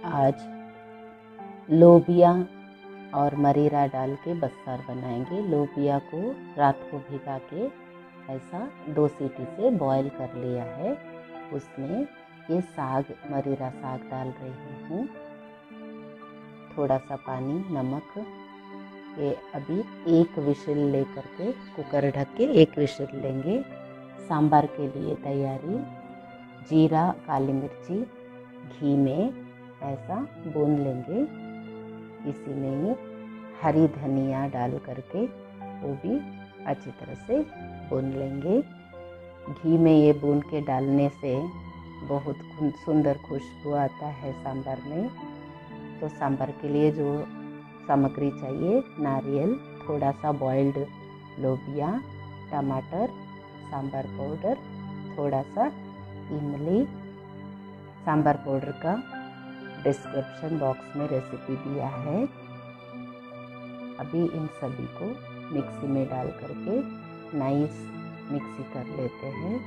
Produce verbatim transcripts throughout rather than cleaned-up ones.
आज लोबिया और मरीरा डाल के बस्सार बनाएंगे। लोबिया को रात को भिगा के ऐसा दो सीटी से बॉईल कर लिया है। उसमें ये साग मरीरा साग डाल रही हूँ, थोड़ा सा पानी, नमक। ये अभी एक विशिल लेकर के कुकर ढक के एक विशिल लेंगे। सांभर के लिए तैयारी, जीरा, काली मिर्ची घी में ऐसा भून लेंगे। इसी में ही हरी धनिया डाल करके वो भी अच्छी तरह से भून लेंगे। घी में ये भून के डालने से बहुत सुंदर खुशबू आता है सांभर में। तो सांभर के लिए जो सामग्री चाहिए, नारियल, थोड़ा सा बॉइल्ड लोबिया, टमाटर, सांभर पाउडर, थोड़ा सा इमली। सांभर पाउडर का डिस्क्रिप्शन बॉक्स में रेसिपी दिया है। अभी इन सभी को मिक्सी में डाल करके नाइस मिक्सी कर लेते हैं।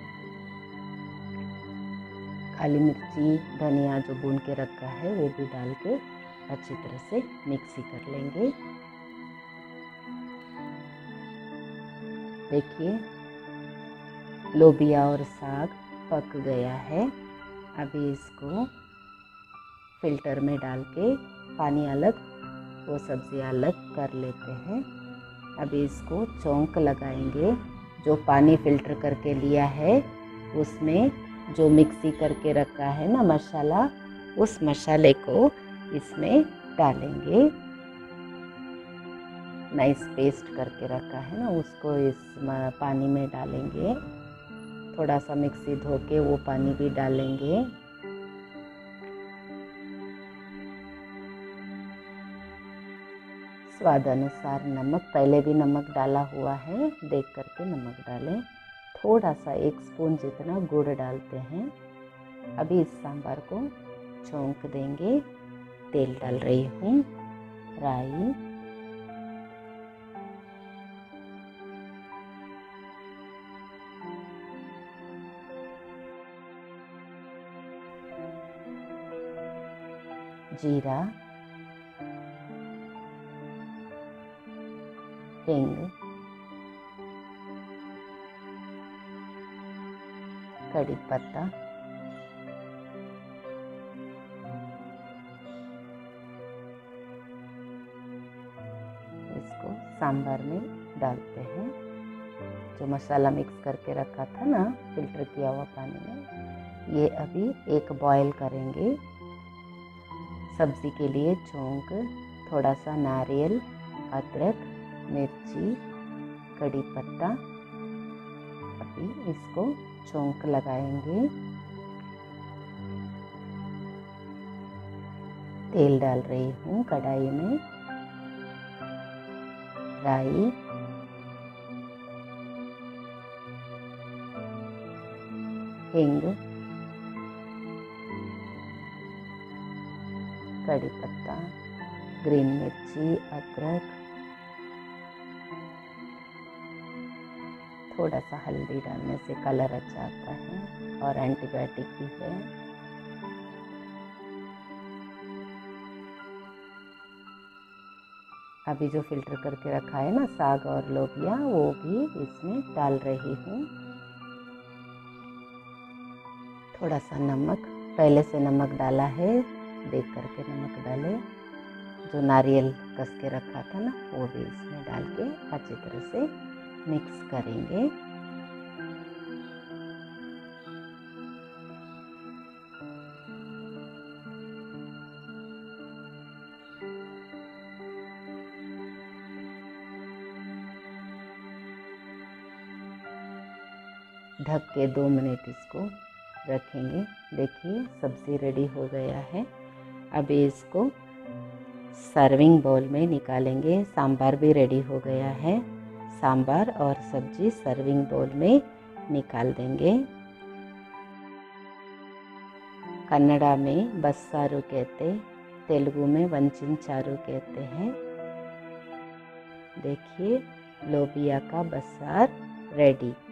काली मिर्ची, धनिया जो भून के रखा है वो भी डाल के अच्छी तरह से मिक्सी कर लेंगे। देखिए लोबिया और साग पक गया है। अभी इसको फिल्टर में डाल के पानी अलग, वो सब्ज़ी अलग कर लेते हैं। अभी इसको चौंक लगाएंगे। जो पानी फिल्टर करके लिया है उसमें जो मिक्सी करके रखा है ना मसाला, उस मसाले को इसमें डालेंगे। नाइस पेस्ट करके रखा है ना, उसको इस पानी में डालेंगे। थोड़ा सा मिक्सी धो के वो पानी भी डालेंगे। स्वाद अनुसार नमक, पहले भी नमक डाला हुआ है, देख करके नमक डालें। थोड़ा सा एक स्पून जितना गुड़ डालते हैं। अभी इस सांभर को छौंक देंगे। तेल डाल रही हूँ, राई, जीरा, हिंग, कड़ी पत्ता, इसको सांभर में डालते हैं। जो मसाला मिक्स करके रखा था ना फिल्टर किया हुआ पानी में, ये अभी एक बॉईल करेंगे। सब्जी के लिए चौंक, थोड़ा सा नारियल, अदरक, मिर्ची, कड़ी पत्ता। अभी इसको चौंक लगाएंगे। तेल डाल रही हूँ कढ़ाई में, राई, हिंग, कड़ी पत्ता, ग्रीन मिर्ची, अदरक, थोड़ा सा हल्दी डालने से कलर अच्छा आता है और एंटीबायोटिक भी है। अभी जो फिल्टर करके रखा है ना साग और लोबिया, वो भी इसमें डाल रही हूँ। थोड़ा सा नमक, पहले से नमक डाला है, देख करके नमक डालें। जो नारियल कस के रखा था ना वो भी इसमें डाल के अच्छी तरह से मिक्स करेंगे। ढक के दो मिनट इसको रखेंगे। देखिए सब्ज़ी रेडी हो गया है। अभी इसको सर्विंग बाउल में निकालेंगे। सांभर भी रेडी हो गया है। सांभर और सब्जी सर्विंग बाउल में निकाल देंगे। कन्नड़ा में बस्सारू कहते, तेलुगु में वंचिन चारू कहते हैं। देखिए लोबिया का बस्सार रेडी।